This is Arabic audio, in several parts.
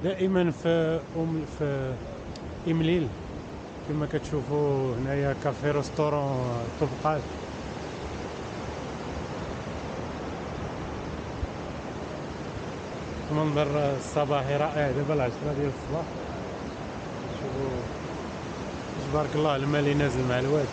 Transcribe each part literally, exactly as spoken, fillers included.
دائما في أم في إمليل كما كتشوفوا هنايا كافي ريستورون طبقات. المنظر الصباحي رائع دابا العشرة ديال الصباح. شوفوا تبارك الله الماء اللي نازل مع الواد.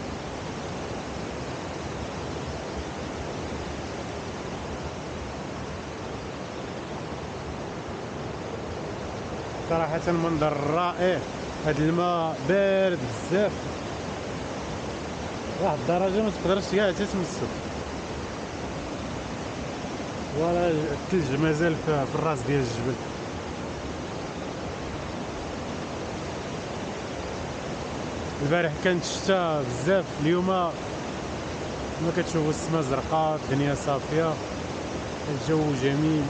صراحة منظر رائع. هاد الماء بارد بزاف واحد الدرجة ما تقدرش كاع تتمسو، ولا الثلج مازال في الراس ديال الجبل. البارح كانت الشتا بزاف، اليوم كما كتشوفوا السماء زرقاء، الدنيا صافية، الجو جميل.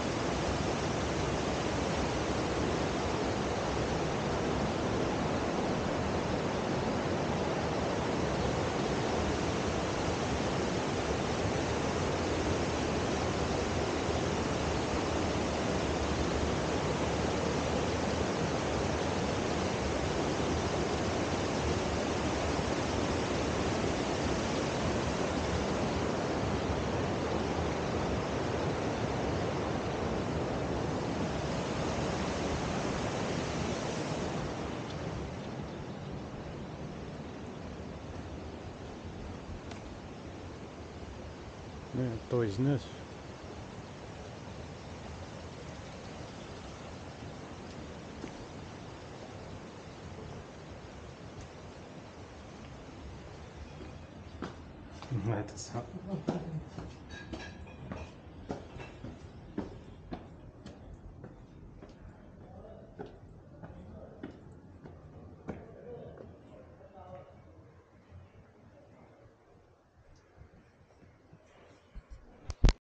طويجناش ما تصحى